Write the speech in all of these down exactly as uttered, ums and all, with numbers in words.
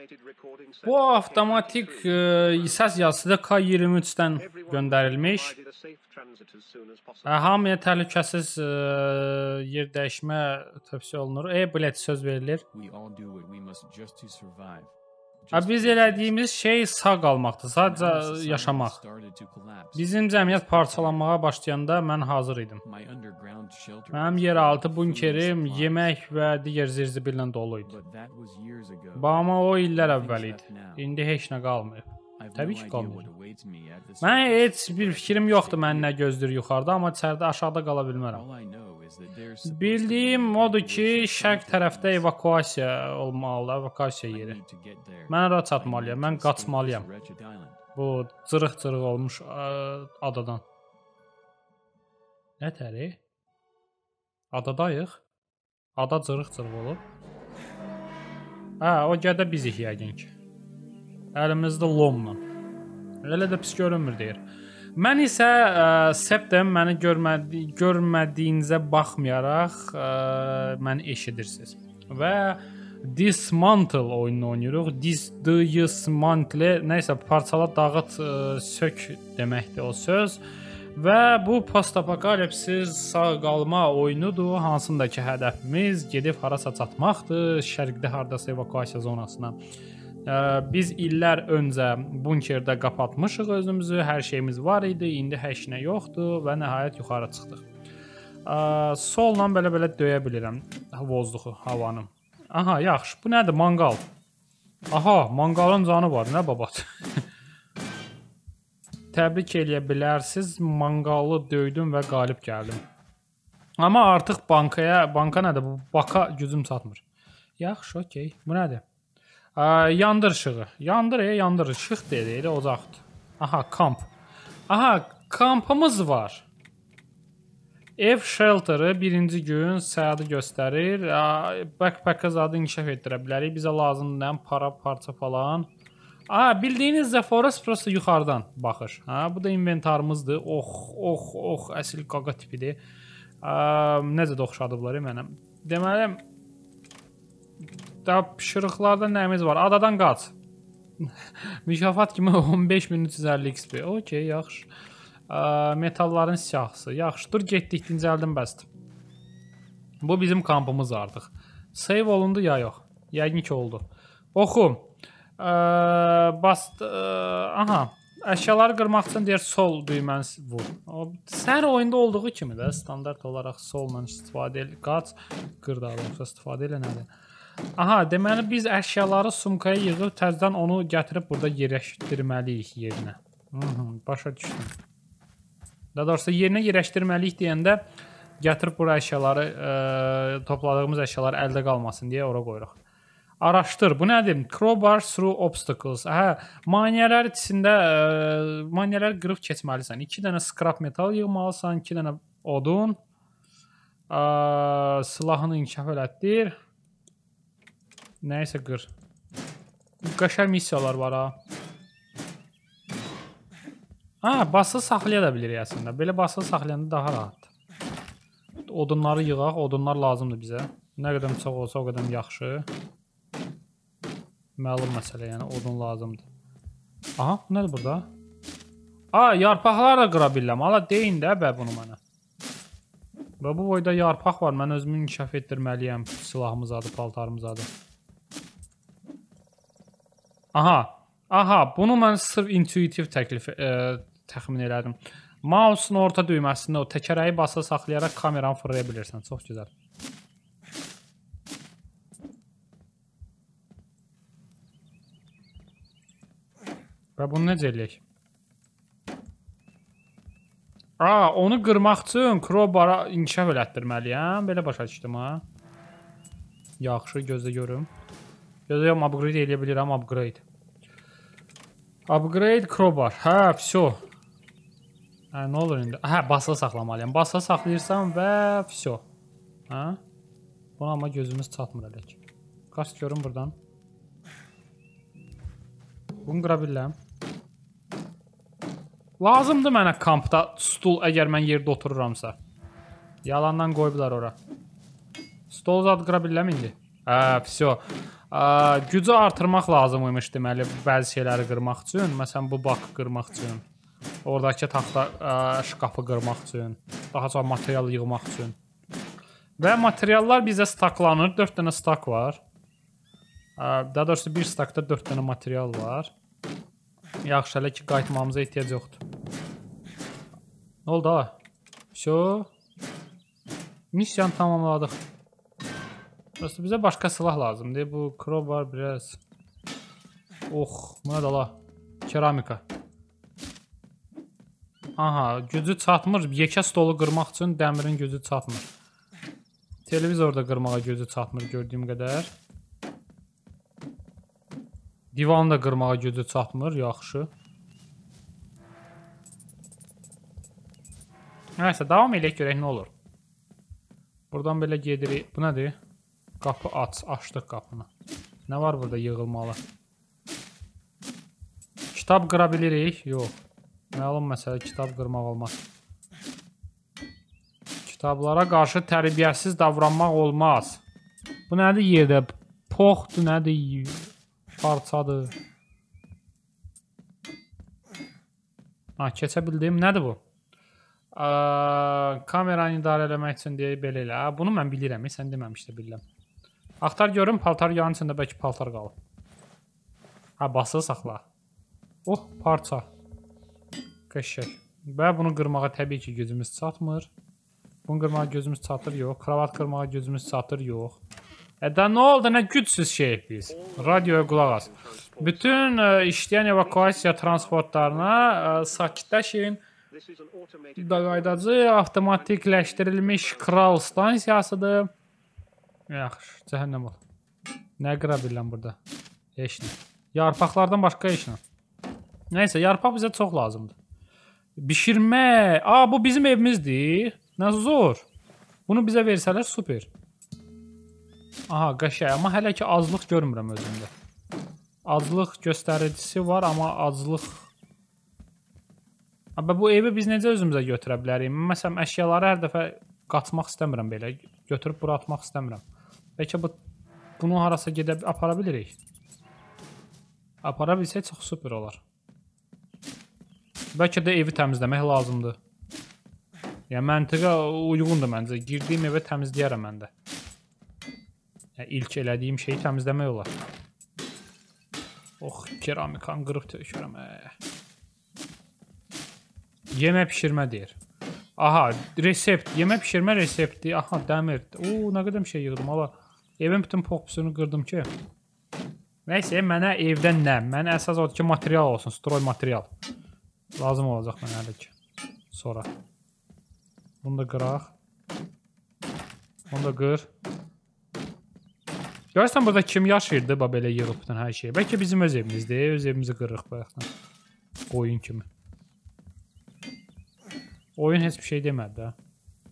Bu avtomatik e, səs yazısı da K iyirmi üçdən göndərilmiş. E, hamıya təhlükəsiz e, yer dəyişmə tövsiyə olunur. E, bilet söz verilir. E, biz elədiyimiz şey sağ qalmaqdır, sadəcə yaşamaq. Bizim cəmiyyət parçalanmağa başlayanda mən hazır idim. Mənim yeraltı bunkerim yemək və digər zirzibillə dolu idi. Amma o illər əvvəl idi. İndi heç nə qalmayıb. Təbii ki, qalmayıb. Mən heç bir fikrim yoxdur, mən nə gözləyir yuxarıda, amma içəridə aşağıda qala bilmərəm. Bildiyim odur ki, şərq tərəfdə evakuasiya olmalıdır, evakuasiya yeri. Mən ora çatmalıyam, mən qaçmalıyam. Bu cırıq-cırıq olmuş adadan. Nə təri? Adadayıq. Ada cırıq-cırıq olub. Hə, o gədə bizik yəqin ki. Əlimizdə lomla. Elə də pis görünmür deyir. Mən isə ə, Septem məni görmədi görmədiyinizə baxmayaraq ə, məni eşidirsiniz. Və Dismantle oyununu oynayırıq. Dismantle nəysə parçala, dağıt, ə, sök deməkdir o söz. Və bu post-apokalipsiz sağ qalma oyunudur. Hansındakı hədəfimiz gedib harasa çatmaqdır. Şərqdə hardasa evakuasiya zonasına. Biz illər öncə bunkerdə qapatmışıq özümüzü, hər şeyimiz var idi, indi heç nə yoxdur və nəhayət yuxarı çıxdıq. Solla belə-belə döyə bilirəm vozluğu, havanı. Aha, yaxşı, bu nədir? Manqal. Aha, manqalın canı var, nə babat? Təbrik eləyə bilərsiniz, manqalı döydüm və qalib gəldim. Amma artıq bankaya, banka nədir? Bu baka gücüm çatmır. Yaxşı, okey, bu nədir? Yandır ışığı. Yandır, e, yandır. Işıq deyil, ocaqdır. Aha, kamp. Aha, kampımız var. Ev shelter'ı birinci gün səyadı göstərir. Backpack'a zadı inkişaf etdirə bilərik. Bizə lazımdır para, parça falan. Aha, bildiyiniz The Forest prosto yuxarıdan baxır. Ha, bu da inventarımızdır. Ox, ox, ox, əsil qaqa tipidir. Necə də oxşadıblar mənə. Deməli, daha pişirıqlarda nəyimiz var? Adadan qaç. Mükafat kimi on beş min üç yüz əlli X P. Okey, yaxşı. Metalların siyahısı. Yaxşı, dur getdik, dincəldim bəsdir. Bu bizim kampımız artıq. Save olundu ya yox? Yəqin ki oldu. Oxu. Bast... Aha. Əşyaları qırmaq üçün deyir sol düyməni vur. Sər oyunda olduğu kimi də standart olaraq solla istifadə elə. Qaç. Qır da istifadə elə nədir? Aha, deməli biz əşyaları sumkaya yığıb təzədən onu gətirib burada yerləşdirməliyik yerinə. Hı-hı, başa düşdüm. Daha doğrusu yerinə yerləşdirməliyik deyəndə gətirib bura əşyaları, e, topladığımız əşyaları əldə qalmasın deyə ora qoyuruq. Araşdır, bu nədir? Crowbar through obstacles. Hə, maniyələr içində, e, maniyələri qırıb keçməlisən. iki dənə scrap metal yığmalısan, iki dənə odun. E, silahını inkişaf elətdir. Nəysə qır. Qəşəng missiyalar var ha. Ha, basılı saxlaya da bilirik əslində. Belə basılı saxlayanda daha rahatdır. Odunları yığaq, odunlar lazımdır bizə. Nə qədər çox olsa o qədər yaxşı. Məlum məsələ, yəni odun lazımdır. Aha, nədir burada? Aa, yarpaqlar da qıra bilirəm. Ala deyin də bə bunu mənə. Və bu boyda yarpaq var. Mən özümü inkişaf etdirməliyəm. Silahımız adı, paltarımız adı. Aha, aha, bunu mən sırf intuitiv təklif, e, təxmin elədim. Mouse'un orta düyməsində o təkərəyi basılı saxlayaraq kameranı fırlaya bilirsən. Çox gözəl. Və bunu necə eləyək? Aa, onu qırmaq üçün crowbar'a inkişaf elətdirməliyəm. Belə başa düşdüm ha. Yaxşı, gözlə görüm. Gözləyəm, upgrade eləyə bilirəm, upgrade. Upgrade crowbar. Hə, vəsə. Hə, nə olur indi? Hə, basılı saxlamalıyam. Basılı saxlayırsam və vəsə. Hə? Buna amma gözümüz çatmır elə ki. Qaç görüm buradan. Bunu qıra bilirəm. Lazımdır mənə kampda stul əgər mən yerdə otururamsa. Yalandan qoyublar ora. Stol zad qıra bilirəm indi. Hə, vəsə. Gücü artırmaq lazım imiş deməli bəzi şeyləri qırmaq üçün. Məsələn, bu bakı qırmaq üçün. Oradakı taxta ə, şkafı qırmaq üçün. Daha çox material yığmaq üçün. Və materiallar bizə staklanır. dörd dənə stak var. Ə, daha doğrusu bir stakda dörd dənə material var. Yaxşı, hələ ki qayıtmamıza ehtiyac yoxdur. Nə oldu ha? Vəsə. Missiyanı tamamladıq. Prosto bizə başqa silah lazımdır. Bu crowbar biraz. Ox, buna da la. Keramika. Aha, gücü çatmır. Yekə stolu qırmaq üçün dəmirin gücü çatmır. Televizorda qırmağa gücü çatmır gördüyüm qədər. Divanı da qırmağa gücü çatmır. Yaxşı. Nəysə, davam eləyək görək nə olur. Buradan belə gedirik. Bu nədir? Qapı aç. Açdıq qapını. Nə var burada yığılmalı? Kitab qıra bilirik? Yox. Məlum məsələ, kitab qırmaq olmaz. Kitablara qarşı tərbiyəsiz davranmaq olmaz. Bu nədir yerdə? Poxdur, nədir? Parçadır. Ha, keçə bildim. Nədir bu? Aa, kameranı idarə eləmək üçün deyə belə elə. Bunu mən bilirəm, sən deməmişdə bilirəm. Axtar görüm, paltar yanın içində bəlkə paltar qalıb. Ha, basılı saxla. Oh, parça. Qəşək. Və bunu qırmağa təbii ki gücümüz çatmır. Bunu qırmağa gücümüz çatır, yox. Kravat qırmağa gücümüz çatır, yox. E da nə oldu, nə gücsüz şeyik biz. Radioya qulaq as. Bütün ə, işləyən evakuasiya transportlarına ə, sakitləşin. Qaydacı avtomatikləşdirilmiş kral stansiyasıdır. Yaxşı, cəhənnəm ol. Nə qıra biləm burada? Heç nə. Yarpaqlardan başqa heç nə. Nəysə, yarpaq bizə çox lazımdır. Bişirmə. Aa, bu bizim evimizdir. Nə zor. Bunu bizə versələr, super. Aha, qəşəng. Amma hələ ki azlıq görmürəm özümdə. Azlıq göstəricisi var, amma azlıq... Abi, bu evi biz necə özümüzə götürə bilərik? Məsələn, əşyaları hər dəfə qaçmaq istəmirəm belə. Götürüb bura atmaq istəmirəm. Bəlkə bu, bunu harasa gedib apara bilirik. Apara bilsək çox super olar. Bəlkə də evi təmizləmək lazımdır. Yəni, məntiqə uyğundur məncə. Girdiyim evə təmizləyərəm mən də. Yəni, ilk elədiyim şeyi təmizləmək olar. Oh, keramikanı qırıb tökürəm. Yemək pişirmə deyir. Aha, resept. Yemək pişirmə resepti. Aha, dəmir. Oo, nə qədər bir şey yığdım. Ala, evin bütün pokusunu qırdım ki. Nəysə, mənə evdən nə? Mənə əsas odur ki, material olsun. Stroy material. Lazım olacaq mənə hələ ki. Sonra. Bunu da qıraq. Bunu da qır. Görürsən, burada kim yaşayırdı? Ba, belə yığıb bütün hər şeyi. Bəlkə bizim öz evimizdir. Öz evimizi qırırıq bayaqdan. Oyun kimi. Oyun heç bir şey demədi də.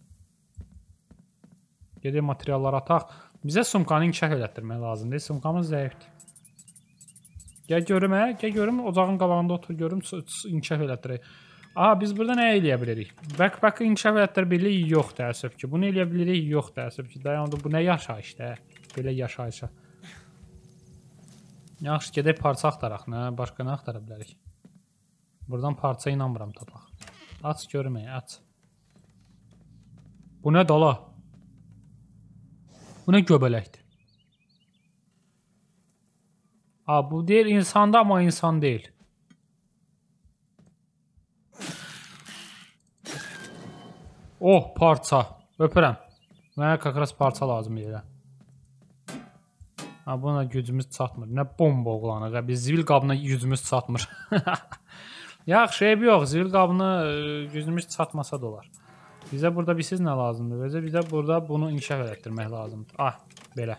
Gedək materialları ataq. Bizə sumkanı inkişaf elətdirmək lazımdır. Sumkamız zəifdir. Gəl görüm, hə? Gəl görüm, ocağın qabağında otur, görüm, inkişaf elətdirək. Aha, biz burada nə eləyə bilirik? Backpack'ı inkişaf elətdirə bilirik, yox təəssüf ki. Bunu eləyə bilirik, yox təəssüf ki. Dayandı, bu nə yaşayışdır, hə? Belə yaşayışa. Yaxşı, gedək parça axtaraq, nə? Başqa nə axtara bilərik? Buradan parça inanmıram tapaq. Aç görmək, aç. Bu nə dala? Bu nə göbələkdir? Ha, bu deyil insanda, amma insan deyil. Oh, parça. Öpürəm. Mənə kakras parça lazım elə. Ha, buna gücümüz çatmır. Nə bomba oğlanıq. Biz zivil qabına gücümüz çatmır. Yaxşı, eyb yox. Zivil qabına gücümüz çatmasa da olar. Bizə burada bilsiz nə lazımdır? Bizə, bizə burada bunu inkişaf elətdirmək lazımdır. Ah, belə.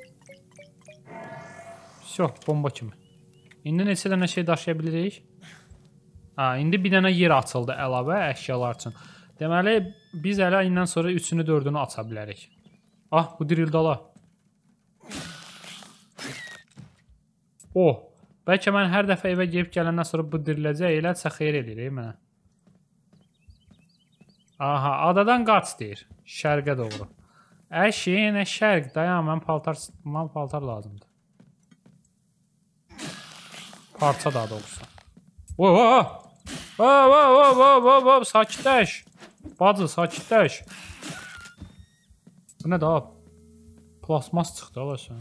Yox, bomba kimi. İndi neçə dənə şey daşıya bilirik? Ha, indi bir dənə yer açıldı əlavə əşyalar üçün. Deməli, biz hələ indən sonra üçünü, dördünü aça bilərik. Ah, bu dirildala. Oh, bəlkə mən hər dəfə evə gelib gələndən sonra bu diriləcək, elədirsə xeyir eləyir mənə. Aha, adadan qaç deyir. Şərqə doğru. Əşi, nə şərq, dayan, mən paltar, mən paltar lazımdır. Parça daha doğrusu. Oo, oo, oo, oo, oo, oo, sakitləş. Bacı, sakitləş. Bu nə daha? Plasmas çıxdı, ala sən.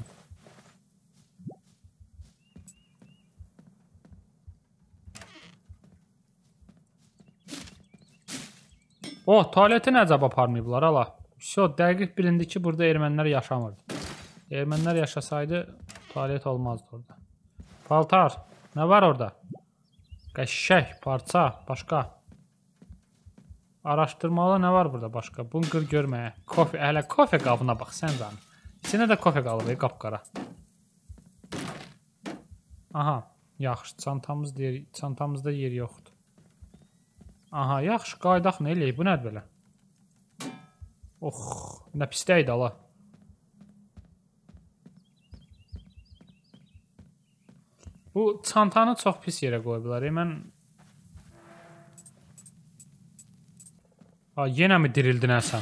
Oh, tualeti nəcəb aparmayıblar, ala. Şo, dəqiq bilindi ki, burada ermənilər yaşamırdı. Ermənilər yaşasaydı, tualet olmazdı orada. Paltar, nə var orada? Qəşşək, parça, başqa. Araşdırmalı nə var burada başqa? Bunu qır görməyə. Kofe, hələ kofe qabına bax, sən canım. İçində də kofe qalıb, qapqara. Aha, yaxşı, çantamız yer, çantamızda yer yoxdur. Aha, yaxşı, qaydaq nə eləyək? Bu nədir belə? Oh, nə pisdəydi, ala. Bu çantanı çox pis yerə qoyublar. E, mən... Ha, yenə mi dirildin əsən?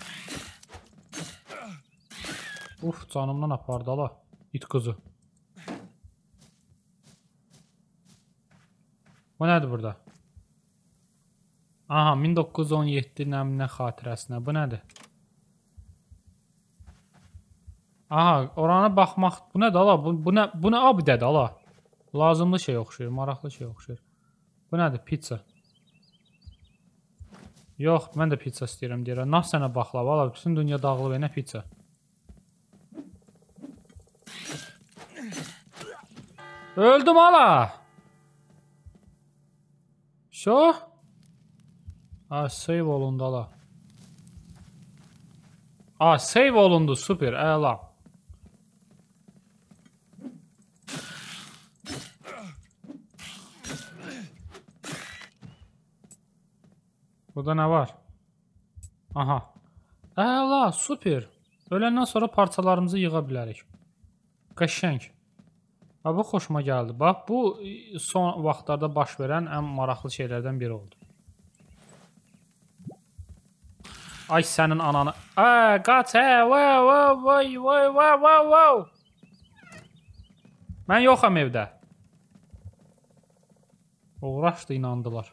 Uf, canımdan apardı, ala. İt qızı. Bu nədir burada? Aha, min doqquz yüz on yeddi nəminə xatirəsinə. Bu nədir? Aha, orana baxmaq. Bu nədir, ala? Bu, bu nə, bu nə abidədir, ala? Lazımlı şey oxşayır, maraqlı şey oxşayır. Bu nədir? Pizza. Yox, mən də pizza istəyirəm, deyirəm. Nah sənə baxlava, ala. Bütün dünya dağılıb, nə pizza? Öldüm, ala. Şo? Ha, save olundu, ala. Ha, save olundu, super, əla. Burada nə var? Aha. Əla, super. Öləndən sonra parçalarımızı yığa bilərik. Qəşəng. Bu xoşuma gəldi. Bax, bu son vaxtlarda baş verən ən maraqlı şeylərdən biri oldu. Ay sənin ananı. Ay, qaç, hə, vay, vay, vay, vay, vay, vay, vay. Mən yoxam evdə. Uğraşdı, inandılar.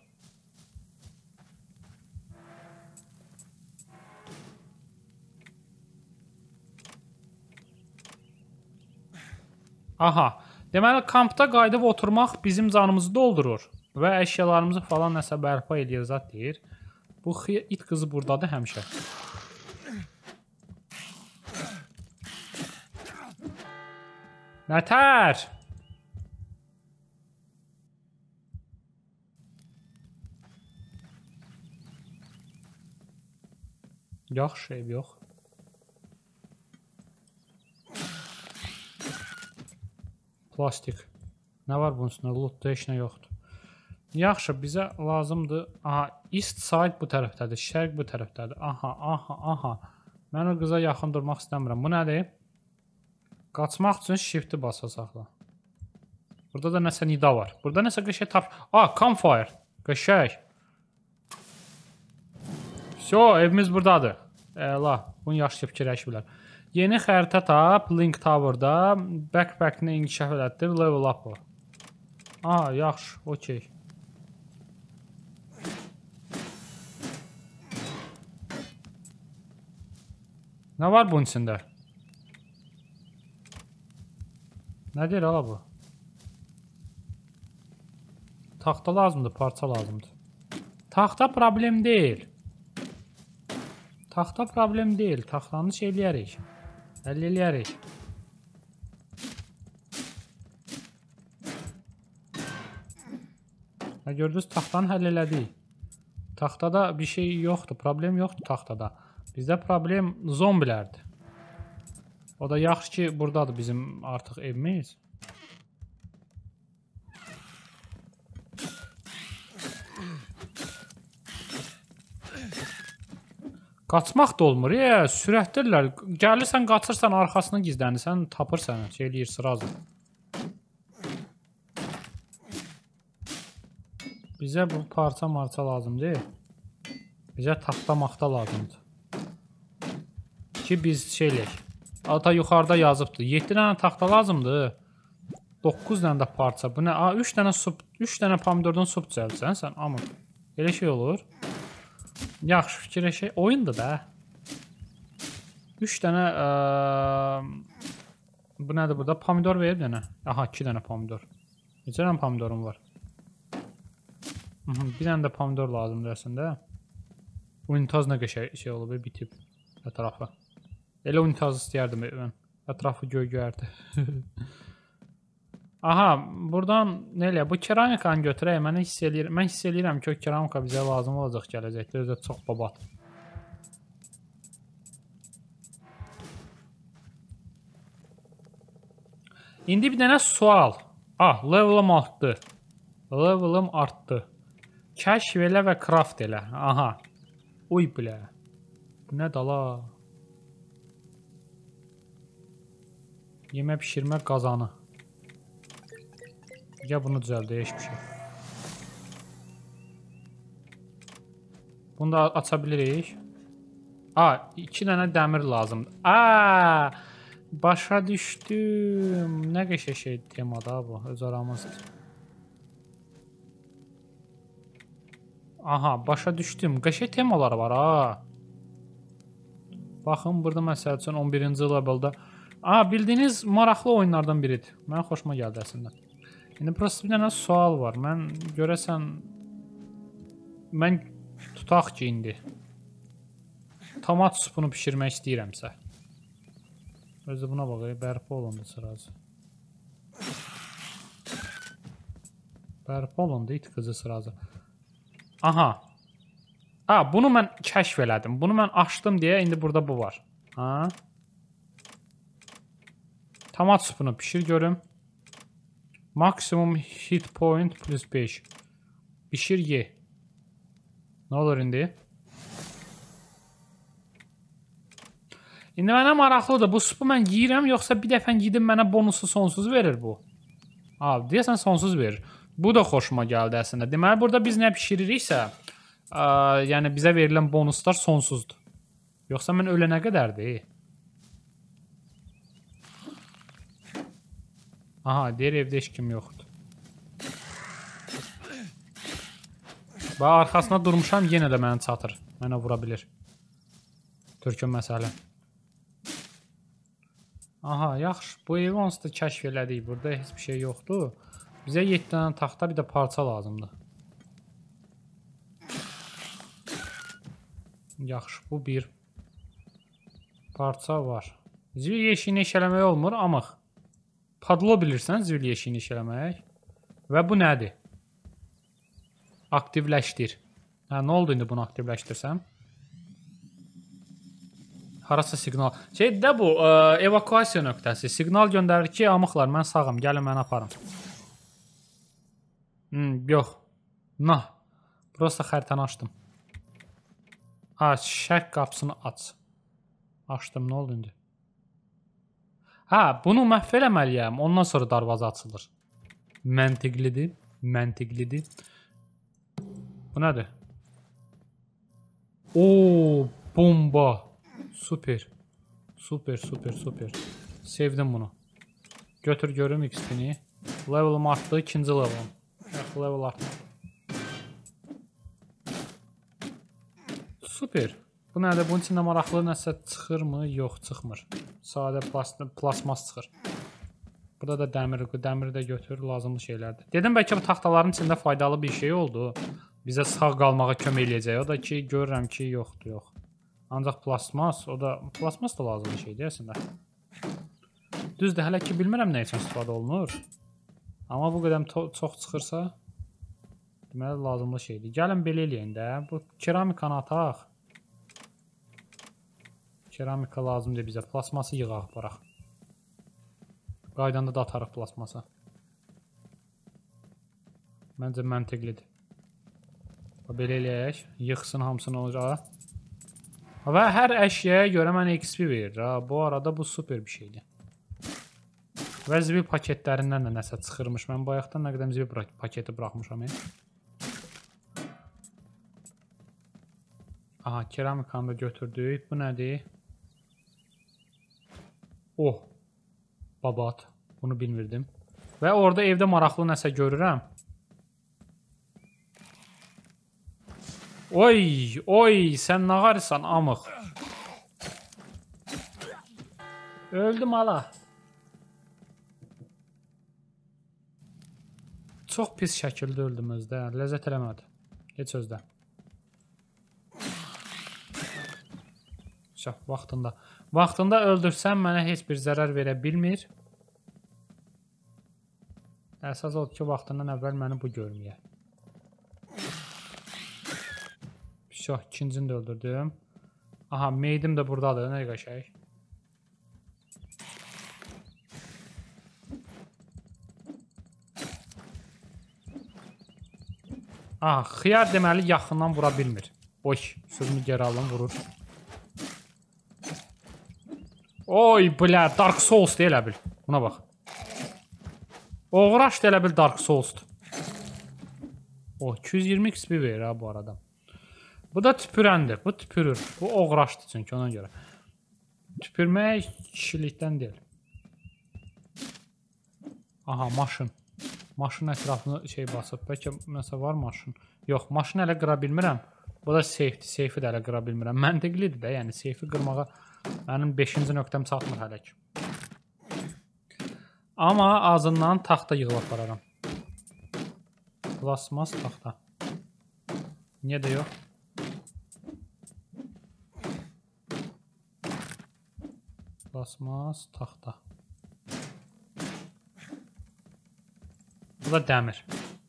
Aha. Deməli, kampda qayıdıb oturmaq bizim canımızı doldurur və əşyalarımızı falan nəsə bərpa edir, zat deyir. Bu it qızı buradadır həmişə. Nətər? Yaxşı, ev yox. Plastik. Nə var bunun üstündə? Lootda heç nə yoxdur. Yaxşı, bizə lazımdır. Aha, east side bu tərəfdədir. Şərq bu tərəfdədir. Aha, aha, aha. Mən o qıza yaxın durmaq istəmirəm. Bu nədir? Qaçmaq üçün shift'i basa saxla. Burada da nəsə nida var. Burada nəsə qəşək tap... Ah, campfire. Qəşək. Şo, evimiz buradadır. Əla, bunu yaxşı fikirləşib bilər. Yeni xəritə tap, Link Tower'da backpack'ini inkişaf elətdir, level up o. Aa, yaxşı, okey. Nə var bunun içində? Nə deyir ala bu? Taxta lazımdır, parça lazımdır. Taxta problem deyil. Taxta problem deyil, taxtanı şey eləyərik. Həll eləyərik. Hə, gördünüz, taxtanı həll elədik. Taxtada bir şey yoxdur, problem yoxdur taxtada. Bizdə problem zombilərdir. O da yaxşı ki, buradadır bizim artıq evimiz. Qaçmaq da olmur, ya, sürətdirlər. Gəlirsən, qaçırsan, arxasını gizlənirsən, tapırsan, şey eləyir, sırazı. Bizə bu parça marça lazım deyil. Bizə taxta maxta lazımdır. ki biz şeyləyək. Ata yuxarıda yazıbdır. yeddi dənə taxta lazımdır. doqquz dənə də parça. Bu nə? A, üç dənə sup, üç dənə pomidordan sup düzəltsən sən. Amma elə şey olur. Yaxşı fikirləşək. Oyundur da. üç dənə ə, bu nədir burada? Pomidor verib dənə. Aha, iki dənə pomidor. Neçə dənə pomidorum var? Bir dənə də pomidor lazımdır əslində. Unitaz nə qəşəng şey olub, bitib ətrafı. Elə unitaz istəyərdim mən. Ətrafı göy göyərdi. Aha, buradan nə eləyək? Bu keramikanı götürək. Mən hiss eləyirəm, mən hiss eləyirəm ki, o keramika bizə lazım olacaq gələcəkdə. Özü də çox babat. İndi bir dənə sual. Ah, level'ım artdı. Level'ım artdı. Kəşf elə və craft elə. Aha. Uy bilə. Bu nə dala? Yemək pişirmə qazanı. Ya bunu düzəldək bir şey. Bunu da aça bilirik. A, iki dənə dəmir lazımdır. A, başa düşdüm. Nə qəşəng şey temada bu, öz aramızdır. Aha, başa düşdüm. Qəşəng temaları var ha. Baxın, burada məsəl üçün on birinci level'da. Aa, bildiyiniz maraqlı oyunlardan biridir. Mənə xoşuma gəldi əslində. İndi prosta bir dənə sual var. Mən görəsən... Mən tutaq ki, indi. Tomat supunu pişirmək istəyirəmsə. Özü buna baxayım. Bərpa olundu sırası. Bərpa olundu itkızı sırası. Aha. Aa, bunu mən kəşf elədim. Bunu mən açdım deyə indi burada bu var. Ha? Tomat supunu pişir görüm. Maksimum hit point plus beş. Pişir ye. Ne olur indi? İndi mənə maraqlıdır. Bu supu mən yiyirəm, yoxsa bir dəfə yedim mənə bonusu sonsuz verir bu? Abi, deyəsən sonsuz verir. Bu da xoşuma gəldi əslində. Deməli, burada biz nə pişiririksə, ə, yəni bizə verilən bonuslar sonsuzdur. Yoxsa mən ölənə qədərdir. Aha, deyir evdə heç kim yoxdur. Və arxasına durmuşam, yenə də mənə çatır. Mənə vura bilir. Türkün məsələ. Aha, yaxşı. Bu evi onsuz da kəşf elədik. Burada heç bir şey yoxdur. Bizə yeddi dənə taxta, bir də parça lazımdır. Yaxşı, bu bir. Parça var. Zivil yeşiyini işələmək olmur, amıq. Padlo bilirsən zivil yeşiyini işələmək. Və bu nədir? Aktivləşdir. Hə, nə oldu indi bunu aktivləşdirsəm? Harasa siqnal. Şeydə bu, ə, evakuasiya nöqtəsi. Siqnal göndərir ki, amıqlar, mən sağım. Gəlin, mən aparım. Hmm, yox. Nah. Prosta xəritəni açdım. Ha, şərq qapısını aç. Açdım, nə oldu indi? Ha, bunu məhv eləməliyəm. Ondan sonra darvaza açılır. Məntiqlidir. Məntiqlidir. Bu nədir? Oo, bomba. Super. Super, super, super. Sevdim bunu. Götür görüm X P-ni. Level'ım artdı, ikinci level'ım. Yaxı level artdı. Super. Bu nədir? Bunun içində maraqlı nəsə çıxırmı? Yox, çıxmır. Sadə plasmas çıxır. Burada da dəmir, dəmiri də götür, lazımlı şeylərdir. Dedim, bəlkə bu taxtaların içində faydalı bir şey oldu. Bizə sağ qalmağa kömək eləyəcək. O da ki, görürəm ki, yoxdur, yox. Ancaq plasmas, o da, plasmas da lazımlı şeydir əslində. Düzdür, hələ ki, bilmirəm nə üçün istifadə olunur. Amma bu qədər çox çıxırsa, deməli, lazımlı şeydir. Gəlin, belə eləyən də. Bu keramikanı ataq. Keramika lazımdır bizə. Plasması yığaq, baraq. Qaydanda da atarıq plasması. Məncə məntiqlidir. Belə eləyək. Yıxsın hamısını olacaq. Və hər əşyaya görə mənə X P verir. Bu arada bu super bir şeydir. Və zibil paketlərindən də nəsə çıxırmış. Mən bayaqdan nə qədər zibil paketi bıraxmışam. Aha, keramikanı da götürdük. Bu nədir? Oh. Babat. Bunu bilmirdim. Və orada evdə maraqlı nəsə görürəm. Oy, oy, sən nə qarısan amıq. Öldüm ala. Çox pis şəkildə öldüm özdə. Ləzzət eləmədi. Heç özdə. Şah, vaxtında. Vaxtında öldürsəm mənə heç bir zərər verə bilmir. Əsas odur ki, vaxtından əvvəl məni bu görməyə. Şah, ikincini də öldürdüm. Aha, meydim də buradadır. Nə qəşəng. Aha, xiyar deməli yaxından vura bilmir. Oy, sözümü geri alın, vurur. Oy, blə, Dark Souls deyə elə bil. Buna bax. Oğraş deyə elə bil Dark Souls'dur. O, iki yüz iyirmi X P verir ha bu arada. Bu da tüpürəndir. Bu tüpürür. Bu oğraşdır çünki ona görə. Tüpürmək kişilikdən deyil. Aha, maşın. Maşın ətrafını şey basıb. Bəlkə nəsə var maşın. Yox, maşını hələ qıra bilmirəm. Bu da safe'dir. Safe'i də hələ qıra bilmirəm. Məntiqlidir də, yəni safe'i qırmağa mənim beşinci nöqtəm çatmır hələ ki. Amma ağzından taxta yığıb apararam. Plasmas taxta. Niyə də yox? Plasmas taxta. Bu da dəmir.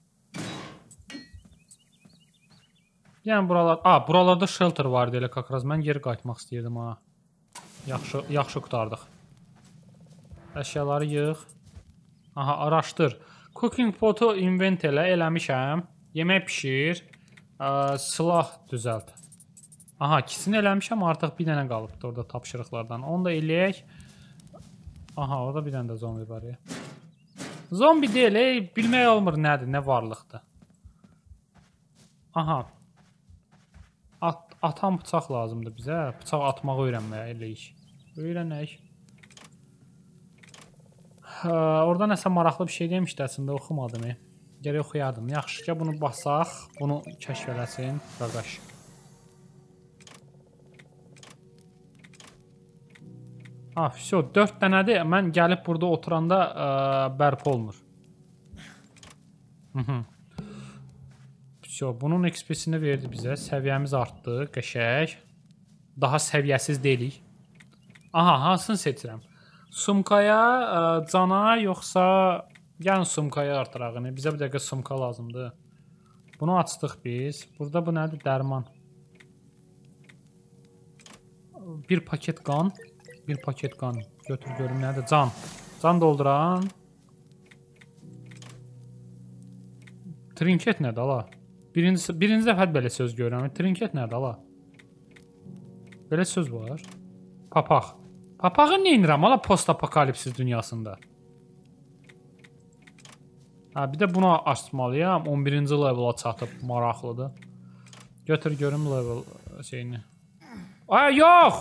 Yəni buralar... Aa, buralarda shelter vardı elə kakraz. Mən geri qayıtmaq istəyirdim ha. Yaxşı, yaxşı qutardıq. Əşyaları yığ. Aha, araşdır. Cooking potu invent elə, eləmişəm. Yemək pişir. Ə, silah düzəlt. Aha, ikisini eləmişəm. Artıq bir dənə qalıbdır orada tapşırıqlardan. Onu da eləyək. Aha, orada bir dənə də zombi var ya. Zombi deyil, ey, bilmək olmur nədir, nə varlıqdır. Aha. At, atan bıçaq lazımdır bizə. Bıçaq atmağı öyrənməyə eləyik. Öyrənək. Hə, orada nəsə maraqlı bir şey demişdi, əslində oxumadım. Gərək oxuyardım. Yaxşı ki, bunu basaq, bunu kəşf eləsin. Qaqaş. Ha, все, dörd dənədir. Mən gəlib burada oturanda ə, bərpa olmur. Hı-hı. Все, bunun X P-sini verdi bizə. Səviyyəmiz artdı. Qəşəng. Daha səviyyəsiz deyilik. Aha, hansını seçirəm? Sumkaya, ə, cana, yoxsa... Yəni sumkaya artıraq. Bizə bir dəqiqə sumka lazımdır. Bunu açdıq biz. Burada bu nədir? Dərman. Bir paket qan. Bir paket qan. Götür görüm nədir? Can. Can dolduran. Trinket nədir ala? Birinci, birinci dəfə belə söz görürəm. Trinket nədir ala? Belə söz var. Papaq. Papağı neyinirəm ala post-apokalipsiz dünyasında? Ha, bir də bunu açmalıyam. on birinci levela çatıb. Maraqlıdır. Götür görüm level şeyini. Ay, yox!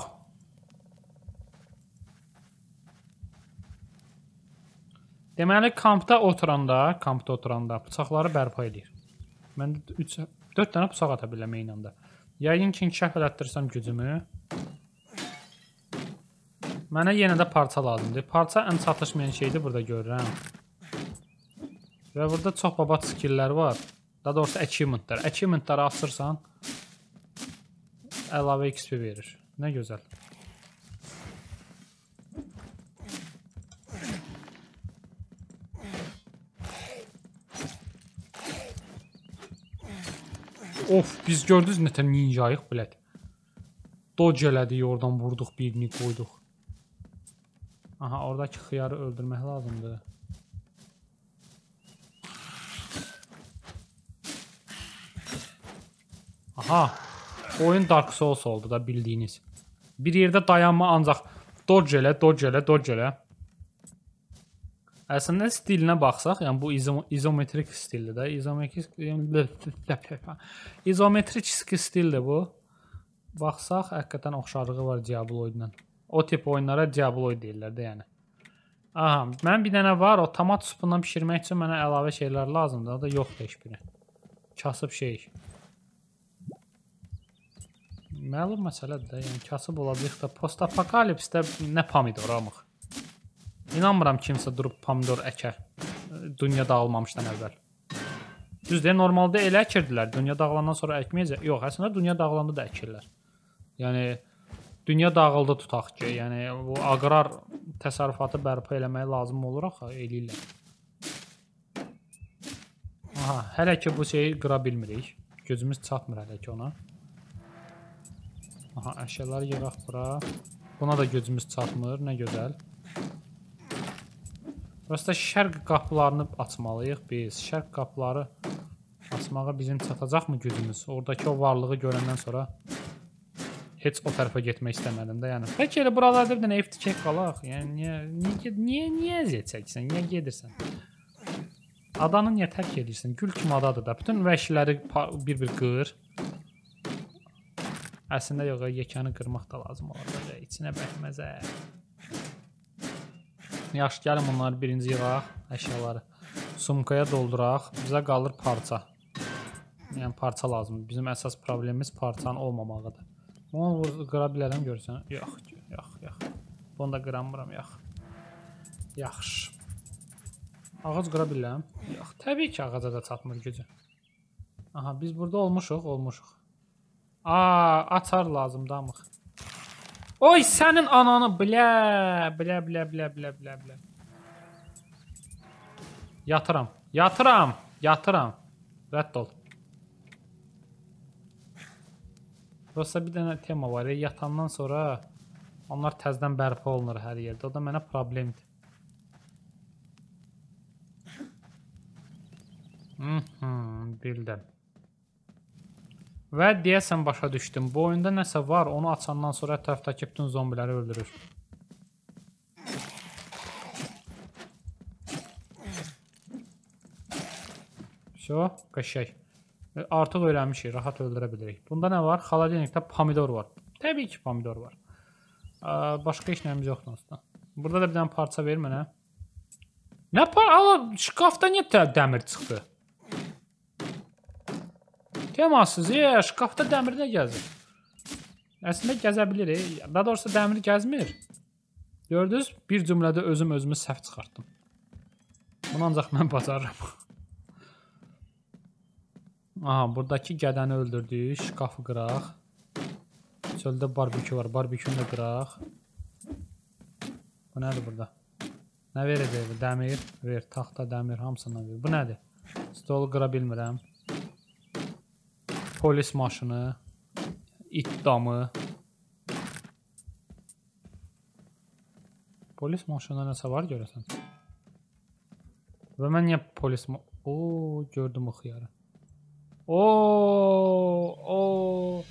Deməli, kampda oturanda, kampda oturanda bıçaqları bərpa edir. Mən dörd dənə bıçaq ata biləm eyni anda. Yəqin ki, inkişaf elətdirsəm gücümü. Mənə yenə də parça lazımdır. Parça ən çatışmayan şeydir, burada görürəm. Və burada çox babat skilllər var. Daha doğrusu achievementlər. Achievementləri açırsan, əlavə X P verir. Nə gözəl. Of, biz gördünüz nətən ninjayıq, bilət. Dodge elədik, oradan vurduq, birini qoyduq. Aha, oradakı xiyarı öldürmək lazımdır. Aha, oyun Dark Souls oldu da bildiyiniz. Bir yerdə dayanma ancaq dodge elə, dodge elə, dodge elə. Əslində stilinə baxsaq, yəni bu izometrik stildir də, izometrik izometrik stildir bu. Baxsaq, həqiqətən oxşarlığı var Diablo ilə. O tip oyunlara Diablo deyirlər də yəni. Aha, mən bir dənə var, o tomat supundan pişirmək üçün mənə əlavə şeylər lazımdır. O da yoxdur heç biri. Kasıb şey. Məlum məsələdir də, yəni kasıb olacaq da post-apokalipsdə nə pomidor amıq. İnanmıram kimsə durub pomidor əkər. Dünya dağılmamışdan əvvəl. Düzdür, normalda elə əkirdilər. Dünya dağılandan sonra əkməyəcək. Yox, əslində dünya dağılanda da əkirlər. Yəni dünya dağıldı tutaq ki, yəni bu aqrar təsərrüfatı bərpa eləməyə lazım olur axı, eləyirlər. Aha, hələ ki bu şeyi qıra bilmirik. Gözümüz çatmır hələ ki ona. Aha, əşyaları yığaq bura. Buna da gözümüz çatmır, nə gözəl. Burası şərq qapılarını açmalıyıq biz. Şərq qapıları açmağa bizim çatacaq mı gücümüz? Oradakı o varlığı görəndən sonra heç o tərəfə getmək istəmədim də, yəni. Bəlkə elə buralarda bir dənə ev tikək qalaq. Yəni niyə niyə niyə niyə əziyyət çəkirsən? Niyə gedirsən? Adanı niyə tərk edirsən? Gül kimi adadır da. Bütün vəhşiləri bir-bir qır. Əslində yox, yekəni qırmaq da lazım olacaq. İçinə bəkməzə. Yaxşı, gəlin bunları birinci yığaq, əşyaları. Sumkaya dolduraq. Bizə qalır parça. Yəni parça lazımdır. Bizim əsas problemimiz parçanın olmamağıdır. Onu qıra bilərəm görürsən. Yox, yox, yox. Bunu da qıramıram, yox. Yaxşı. Ağac qıra bilərəm. Yox, təbii ki ağaca da çatmır gücü. Aha, biz burada olmuşuq, olmuşuq. Aa, açar lazımdır amıq. Oy, sənin ananı, bilə, bilə, bilə, bilə, bilə, bilə, bilə. Yatıram, yatıram, yatıram. Rədd ol. Burası bir dənə tema var, yatandan sonra onlar təzdən bərpa olunur hər yerdə. O da mənə problemdir. Mhm, bildim. Və deyəsən başa düşdüm. Bu oyunda nəsə var, onu açandan sonra ətrafdakı bütün zombiləri öldürür. Şo, qəşək. Artıq öyrənmişik, rahat öldürə bilirik. Bunda nə var? Xaladenikdə pomidor var. Təbii ki pomidor var. Başqa heç nəyimiz yoxdur aslında. Burada da bir dənə parça ver mənə. Nə parça? Şkafda niyə dəmir çıxdı? Temasız, e, şkafda dəmir nə gəzir? Əslində gəzə bilir, e. Daha doğrusu dəmir gəzmir. Gördünüz? Bir cümlədə özüm özümü səhv çıxartdım. Bunu ancaq mən bacarıram. Aha, buradakı gədəni öldürdük. Şkafı qıraq. Çöldə barbekü var. Barbekünü də qıraq. Bu nədir burada? Nə verəcək? Dəmir. Ver. Taxta, dəmir. Hamısından ver. Bu nədir? Stolu qıra bilmirəm. Polis maşını. İt damı. Polis maşınında nəsə var görəsən? Və mən niyə polis ma... Ooo, gördüm o xiyarı. Ooo, ooo.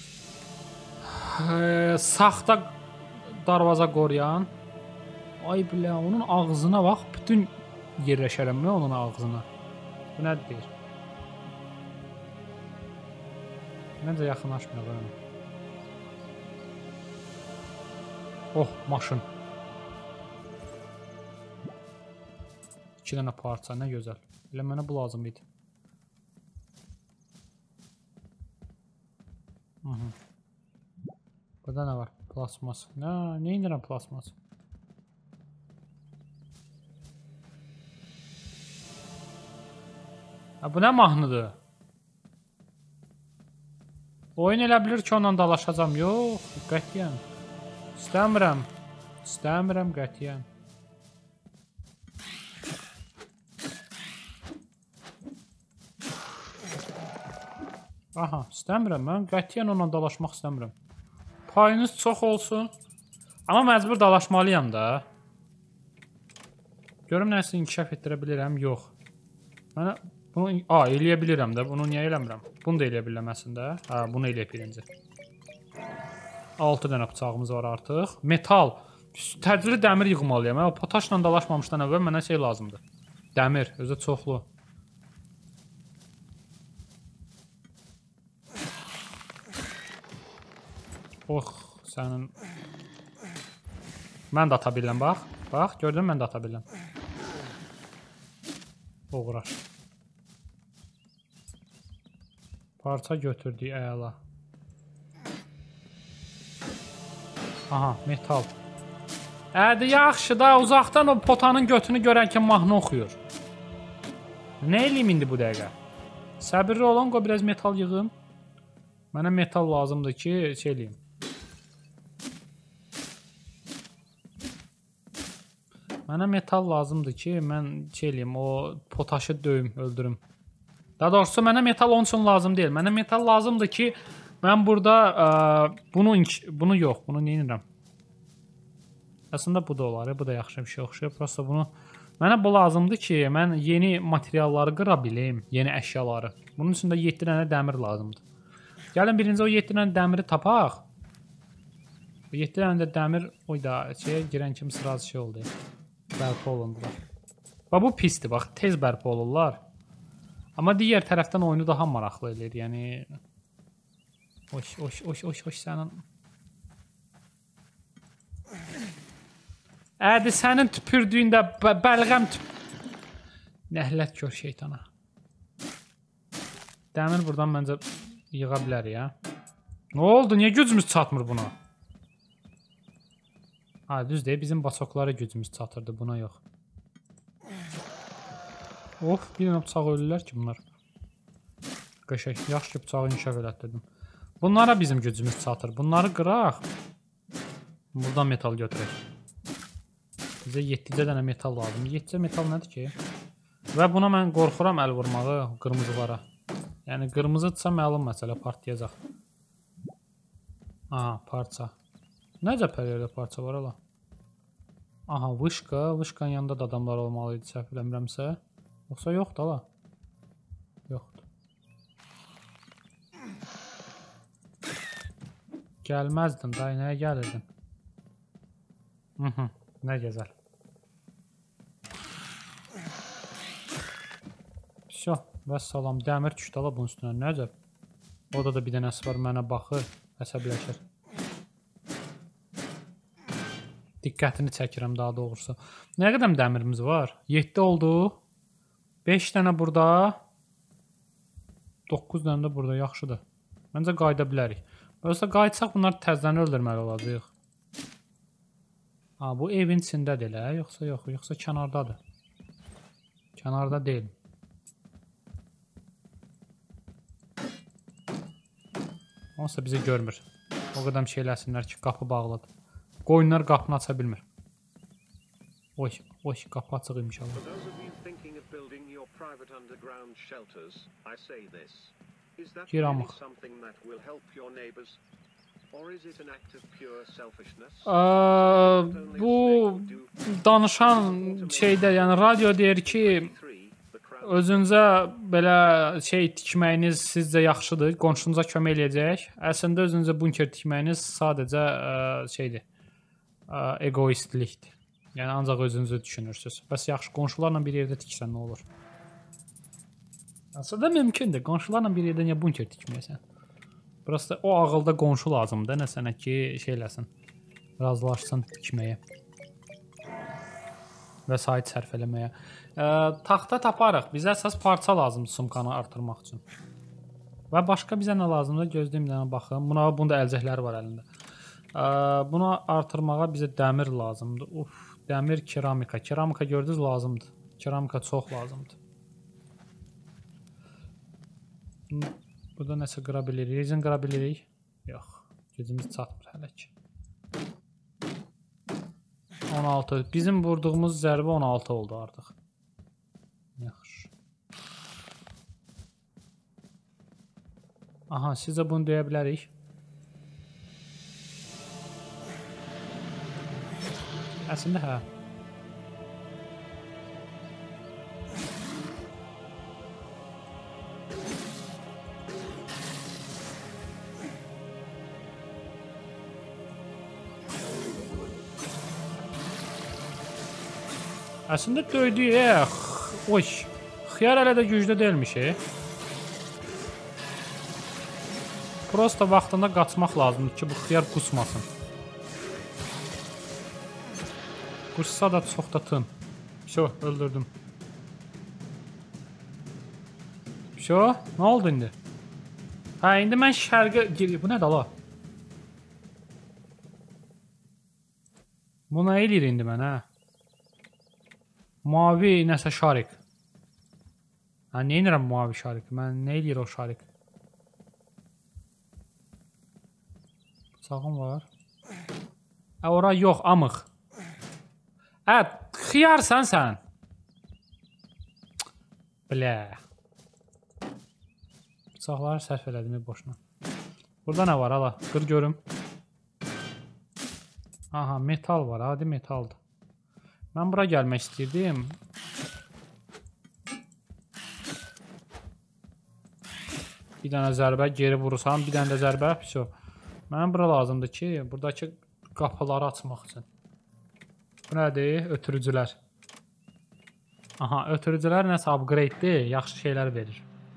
Saxta darvaza qoruyan. Ay bilə, onun ağzına bax, bütün yerləşərəm mən onun ağzına. Bu nədir deyir? Məncə yaxınlaşmıyor. Oh, maşın. İki dənə parça, nə gözəl. Elə mənə bu lazım idi. Burada nə var? Plasmas. Nə, nə indirəm plasmas? Ha, bu nə mahnıdır? Oyun elə bilir ki, onunla dalaşacam. Yox, qətiyyən. İstəmirəm. İstəmirəm qətiyyən. Aha, istəmirəm mən. Qətiyyən onunla dalaşmaq istəmirəm. Payınız çox olsun. Amma məcbur dalaşmalıyam da. Görüm nəsə inkişaf etdirə bilirəm. Yox. Mənə bunu... A, eləyə bilirəm də. Bunu niyə eləmirəm? Bunu da eləyə bilməsin də. Hə, bunu eləyək birinci. altı dənə bıçağımız var artıq. Metal. Təcili dəmir yığmalıyam. Hə, potaşla dalaşmamışdan əvvəl mənə şey lazımdır. Dəmir. Özü çoxlu. Oh, sənin... Mən də ata biləm, bax. Bax, gördün, mən də ata biləm. Uğraş. Parça götürdük, əla. Aha, metal. Ədi, yaxşı da, uzaqdan o potanın götünü görən ki, mahnı oxuyur. Nə eləyim indi bu dəqiqə? Səbirli olun, qoy biraz metal yığım. Mənə metal lazımdır ki, şey eləyim. Mənə metal lazımdır ki, mən şey eləyim, o potaşı döyüm, öldürüm. Daha doğrusu mənə metal onun üçün lazım deyil. Mənə metal lazımdır ki, mən burada ə, bunu, bunu yox, bunu neyinirəm? Əslində bu da olar, bu da yaxşı bir şey oxşayır. Prosta bunu, mənə bu lazımdır ki, mən yeni materialları qıra bilim, yeni əşyaları. Bunun üçün də yeddi dənə dəmir lazımdır. Gəlin birinci o yeddi dənə dəmiri tapaq. yeddi dənə də dəmir, oy da, şeyə girən kimi sıraz şey oldu. Bərpa olundular. Bax, bu pisdir, bax, tez bərpa olurlar. Amma digər tərəfdən oyunu daha maraqlı edir, yəni... Oş, oş, oş, oş, oş, sənin... Ədi, sənin tüpürdüyündə bəlğəm tüp... Nəhlət gör şeytana. Dəmir buradan məncə yığa bilər ya. Nə oldu? Niyə gücümüz çatmır buna? Ha, düz deyil, bizim basoklara gücümüz çatırdı, buna yox. Of, bir dənə bıçaq ölürlər ki bunlar. Qəşək, yaxşı ki bıçağı inşaf elətdirdim. Bunlara bizim gücümüz çatır. Bunları qıraq. Buradan metal götürək. Bizə yeddicə dənə metal lazım. yeddicə metal nədir ki? Və buna mən qorxuram əl vurmağı qırmızılara. Yəni qırmızıdsa məlum məsələ partlayacaq. Aha, parça. Necə pəriyələ parça var ala? Aha, vışqa. Vışqanın yanında da adamlar olmalıydı, səhv eləmirəmsə. Yoxsa yoxdur ala? Yoxdur. Gəlməzdin, day, nəyə gəlirdin? Hı-hı, nə gözəl. Şo, vəssalam, dəmir düşdü ala bunun üstünə, nəcəb? Orada da bir dənəsi var, mənə baxır, əsəbləşir. Diqqətini çəkirəm daha doğrusu. Nə qədər dəmirimiz var? yeddi oldu. beş dənə burada. doqquz dənə də burada, yaxşıdır. Məncə qayda bilərik. Yoxsa qayıtsaq bunları təzdən öldürməli olacaq. Ha, bu evin içindədir elə, yoxsa yox, yoxsa kənardadır. Kənarda deyil. Onsa bizi görmür. O qədər şey eləsinlər ki, qapı bağlıdır. Qoyunlar qapını aça bilmir. Oy, oy, qapı açıq imiş Allah. Giramıq. Bu danışan şeydə, yəni radio deyir ki, özünüzə belə şey tikməyiniz sizcə yaxşıdır, qonşunuza kömək eləyəcək. Əslində özünüzə bunker tikməyiniz sadəcə şeydir, egoistlikdir. Yəni ancaq özünüzü düşünürsünüz. Bəs yaxşı, qonşularla bir yerdə tiksən nə olur? Aslında mümkündür, qonşularla bir yerdə niyə bunker tikməyəsən? Burası o ağılda qonşu lazımdır, nə sənə ki şey eləsin, razılaşsın tikməyə. Vəsait sərf eləməyə. E, taxta taparıq. Bizə əsas parça lazımdır sumkanı artırmaq üçün. Və başqa bizə nə lazımdır? Gözləyim bir dənə baxım. Buna, bunda əlcəkləri var əlində. E, bunu artırmağa bizə dəmir lazımdır. Uf, dəmir, keramika. Keramika gördünüz lazımdır. Keramika çox lazımdır. Burada nəsə qıra bilirik. Rezin qıra bilirik. Yox. Gücümüz çatmır hələ ki. on altı. Bizim vurduğumuz zərbə on altı oldu artıq. Yaxşı. Aha, sizə bunu deyə bilərik. Əslində hə. Əslində döydük, ex, oy, xiyar hələ də güclü deyilmiş, e. Prosta vaxtında qaçmaq lazımdır ki, bu xiyar qusmasın. Qursa da çox da tın. Şo, öldürdüm. Şo, nə oldu indi? Hə, indi mən şərqə giriyorum. Bu nədir ala? Bu nə eləyir indi mən, hə? Mavi nəsə şarik. Hə, nə edirəm mavi şarik? Mən nə eləyir o şarik? Bıçağım var. Hə, ora yox, amıq. Hə, xiyarsan sən. Bilə. Bıçaqları sərf elədim boşuna. Burada nə var, ala? Qır görüm. Aha, metal var, adi metaldır. Mən bura gəlmək istəyirdim. Bir dənə zərbə geri vurursam, bir dənə də zərbə. Mənə bura lazımdır ki, buradakı qapıları açmaq üçün. Bu nədir? Ötürücülər. Aha, ötürücülər nəsə upgrade'dir, yaxşı şeylər verir.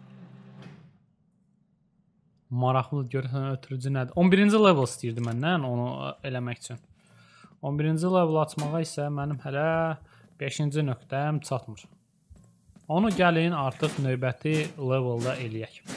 Maraqlı görürsən ötürücü nədir? on birinci level istəyirdim məndən onu eləmək üçün. on birinci level açmağa isə mənim hələ beşinci nöqtəm çatmır. Onu gəlin artıq növbəti levelda eləyək.